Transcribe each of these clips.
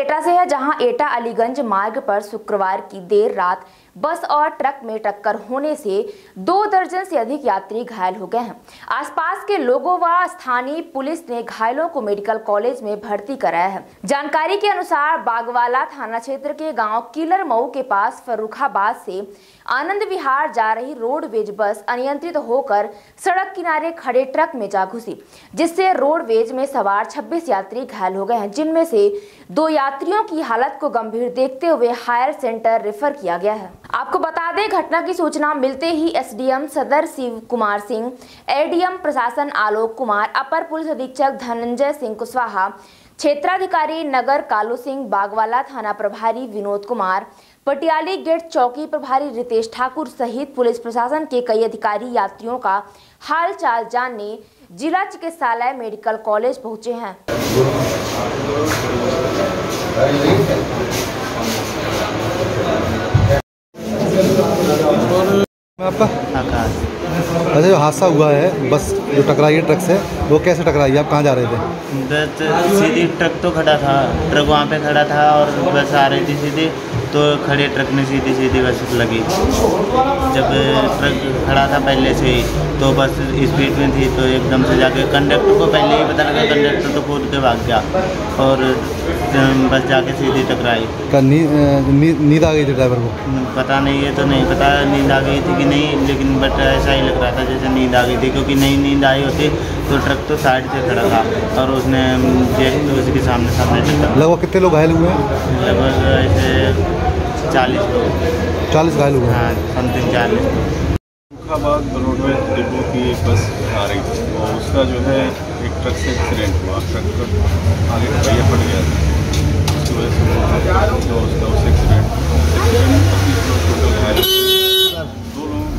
एटा से है, जहां एटा अलीगंज मार्ग पर शुक्रवार की देर रात बस और ट्रक में टक्कर होने से 2 दर्जन से अधिक यात्री घायल हो गए हैं। आसपास के लोगों व स्थानीय पुलिस ने घायलों को मेडिकल कॉलेज में भर्ती कराया है। जानकारी के अनुसार बागवाला थाना क्षेत्र के गांव किलर मऊ के पास फर्रुखाबाद से आनंद विहार जा रही रोडवेज बस अनियंत्रित होकर सड़क किनारे खड़े ट्रक में जा घुसी, जिससे रोडवेज में सवार 26 यात्री घायल हो गए हैं, जिनमें से 2 यात्रियों की हालत को गंभीर देखते हुए हायर सेंटर रेफर किया गया है। आपको बता दें, घटना की सूचना मिलते ही एसडीएम सदर शिव कुमार सिंह, एडीएम प्रशासन आलोक कुमार, अपर पुलिस अधीक्षक धनंजय सिंह कुशवाहा, क्षेत्राधिकारी नगर कालू सिंह, बागवाला थाना प्रभारी विनोद कुमार, पटियाली गेट चौकी प्रभारी रितेश ठाकुर सहित पुलिस प्रशासन के कई अधिकारी यात्रियों का हाल चाल जानने जिला चिकित्सालय मेडिकल कॉलेज पहुंचे हैं। आपका अच्छा, जो हादसा हुआ है बस जो टकराई है ट्रक से, वो कैसे टकराई? आप कहाँ जा रहे थे? सीधी ट्रक तो खड़ा था, ट्रक वहाँ पे खड़ा था और बस आ रही थी सीधी, तो खड़े ट्रक में सीधी बस लगी। जब ट्रक खड़ा था पहले से ही, तो बस स्पीड में थी, तो एकदम से जाके कंडक्टर को पहले ही पता लगा, कंडक्टर तो कूद के भाग गया और बस जाके सीधी टकराई। नींद आ गई थी ड्राइवर को? पता नहीं, ये तो नहीं पता नींद आ गई थी कि नहीं, लेकिन बट ऐसा ही लग रहा था जैसे नींद आ गई थी, क्योंकि नहीं नींद आई होती तो ट्रक तो साइड से खड़ा था और उसने तो उसके सामने टक्कर। लगभग कितने लोग घायल हुए हैं? लगभग ऐसे 40 लोग। 40 घायल हुए? हाँ, समथिंग 40। फर्रुखाबाद रोडवेज डिपो की एक बस आ रही थी और उसका जो है एक ट्रक से एक्सीडेंट हुआ। ट्रक का आगे पहिया फट गया था, उसकी वजह से जो उसका एक्सीडेंट टोटल घायल 2 लोग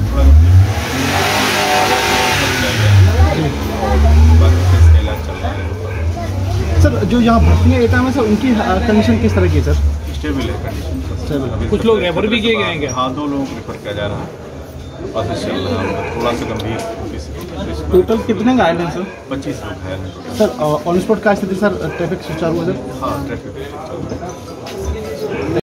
बाकी इलाज चल रहा है। सर, जो यहाँ भर्ती है एटा में, सर उनकी कंडीशन किस तरह की है? सर स्टेबल है कंडीशन। कुछ लोग रेफर भी किए गए हैं? हाँ, 2 लोगों को रेफर किया जा रहा है, प्रोसेस चल रहा है, थोड़ा सा गंभीर। टोटल कितने घायल हैं सर? 25 लोग घायल हैं। सर ऑन स्पॉट क्या स्थिति सर? ट्रैफिक सुचारू है सर? हाँ, ट्रैफिक चल रहा है।